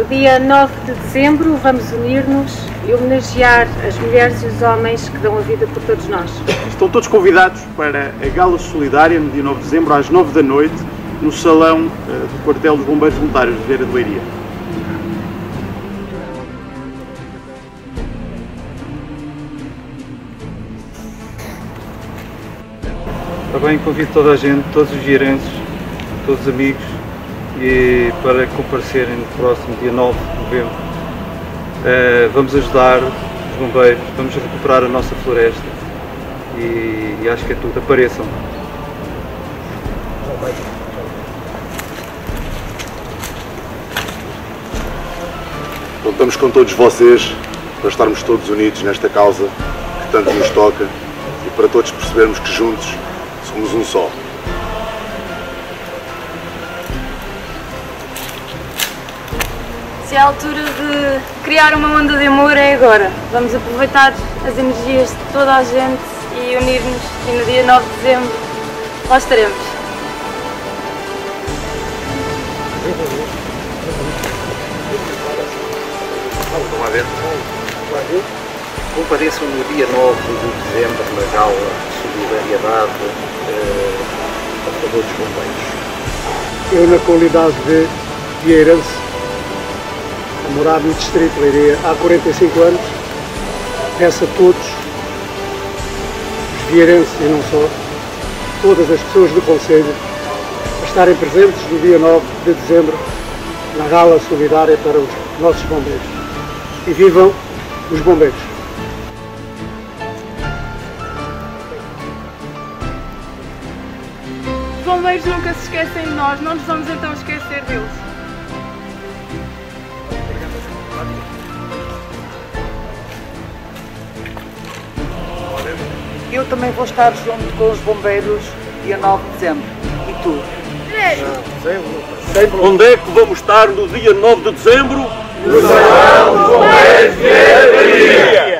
dia 9 de dezembro vamos unir-nos e homenagear as mulheres e os homens que dão a vida por todos nós. Estão todos convidados para a Gala Solidária no dia 9 de dezembro às 9 da noite no salão do quartel dos Bombeiros Voluntários de Vieira de Leiria. Também convido toda a gente, todos os vieirenses, todos os amigos, para comparecerem no próximo dia 9 de novembro. Vamos ajudar os bombeiros, vamos recuperar a nossa floresta e acho que é tudo. Apareçam. Contamos com todos vocês para estarmos todos unidos nesta causa que tanto nos toca e para todos percebermos que juntos somos um só. Se é a altura de criar uma onda de amor, é agora. Vamos aproveitar as energias de toda a gente e unir-nos, e no dia 9 de dezembro lá estaremos. Vamos lá ver. Compareçam no dia 9 de dezembro na Gala de Solidariedade a favor dos bombeiros. Eu, na qualidade de vieirense, a morar no distrito de Leiria há 45 anos, peço a todos, os vieirenses e não só, todas as pessoas do concelho, a estarem presentes no dia 9 de dezembro na Gala Solidária para os nossos bombeiros. E vivam os bombeiros! Os bombeiros nunca se esquecem de nós, não nos vamos então esquecer deles. Eu também vou estar junto com os bombeiros dia 9 de dezembro. E tu? Onde é que vamos estar no dia 9 de dezembro? No Salão dos Bombeiros de Vieira de Leiria.